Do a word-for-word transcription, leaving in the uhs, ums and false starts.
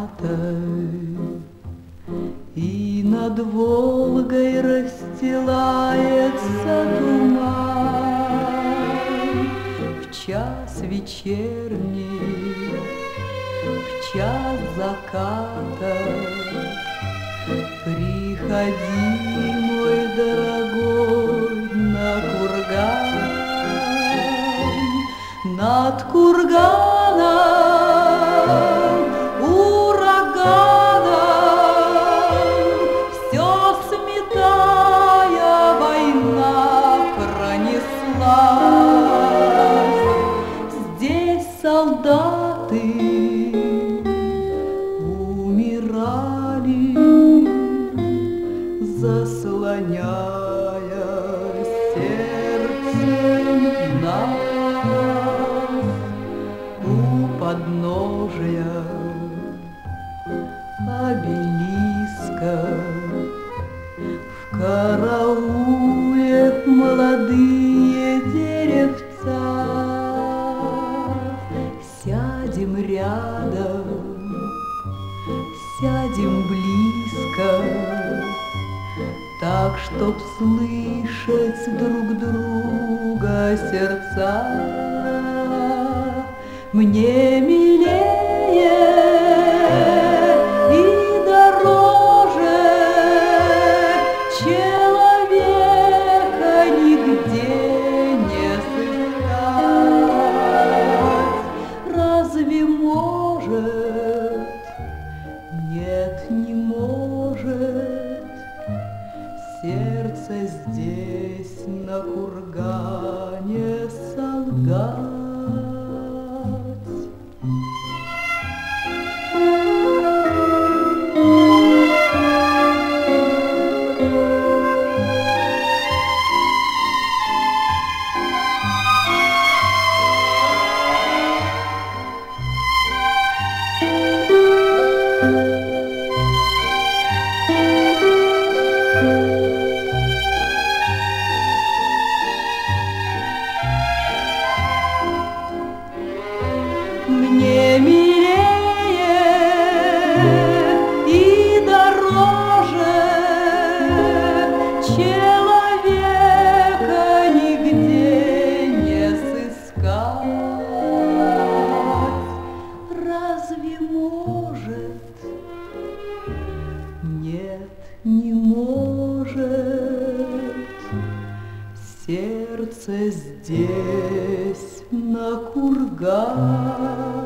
заката, и над Волгой расстилается туман. В час вечерний, в час заката приходи, мой дорогой, на курган. Над курганом ураганом все сметая война пронеслась. Здесь солдаты умирали, заслоняя сердцем нас. У подножия обелиска в карауле молодые деревца. Сядем рядом, сядем близко, так, чтоб слышать друг друга сердца. Мне милее и дороже человека нигде не сыскать. Разве может? Нет, не может сердце здесь на кургане солгать. Мне милее и дороже человека нигде не сыскать. Разве может? Нет, не может сердце здесь на курган.